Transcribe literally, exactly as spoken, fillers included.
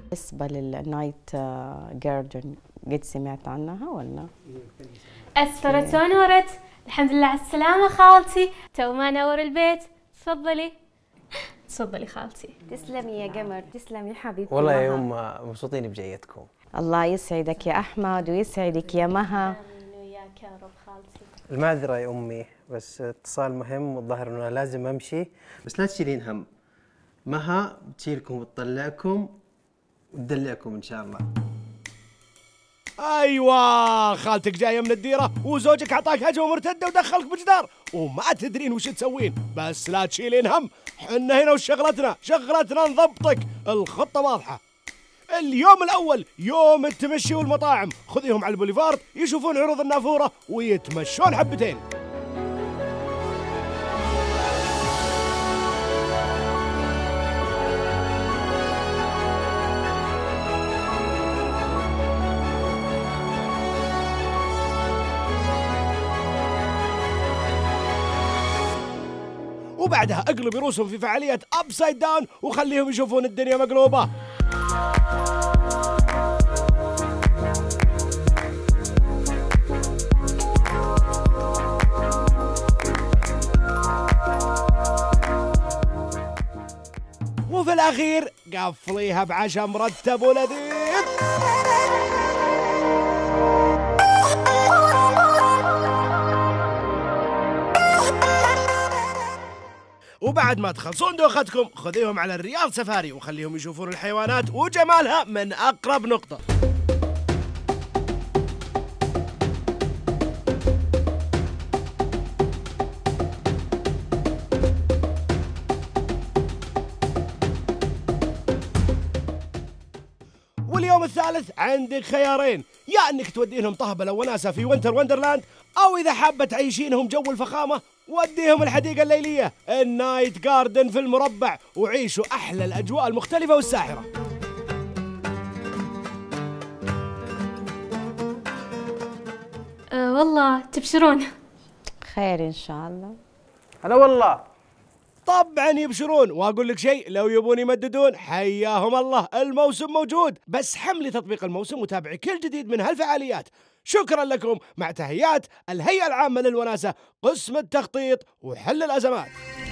بالنسبة للنايت جاردن قد سمعت عنها ولا؟ أسفرت ونورت. الحمد لله على السلامة خالتي، تو ما نور البيت. تفضلي تفضلي خالتي. تسلمي يا قمر، تسلمي حبيبتي. والله يا يما مبسوطين بجيتكم. الله يسعدك يا أحمد ويسعدك يا مها. آمين وياك يا رب خالتي. المعذرة يا أمي، بس اتصال مهم والظاهر إنه لازم أمشي، بس لا تشيلين هم، مها بتشيلكم وتطلعكم وتدلعكم إن شاء الله. ايوه، خالتك جايه من الديره وزوجك اعطاك هجمه مرتده ودخلك بجدار وما تدرين وش تسوين، بس لا تشيلين هم، حنا هنا وشغلتنا شغلتنا نضبطك. الخطه واضحه. اليوم الاول يوم التمشي والمطاعم، خذيهم على البوليفارد يشوفون عروض النافوره ويتمشون حبتين. وبعدها اقلب رؤوسهم في فعالية أبسايد داون وخليهم يشوفون الدنيا مقلوبة. وفي الأخير قفليها بعشاء مرتب ولذيذ. وبعد ما تخلصون دوختكم خذيهم على الرياض سفاري وخليهم يشوفون الحيوانات وجمالها من أقرب نقطة. واليوم الثالث عندك خيارين، يا انك تودينهم طهبله وناسه في وينتر وندرلاند، او اذا حابه تعيشينهم جو الفخامه وديهم الحديقه الليليه النايت جاردن في المربع وعيشوا احلى الاجواء المختلفه والساحره. أه والله تبشرون. خير إن شاء الله. هلا والله. طبعا يبشرون، واقول لك شيء، لو يبون يمددون حياهم الله، الموسم موجود، بس حملي تطبيق الموسم وتابعي كل جديد من هالفعاليات. شكرا لكم، مع تحيات الهيئة العامة للوناسة، قسم التخطيط وحل الأزمات.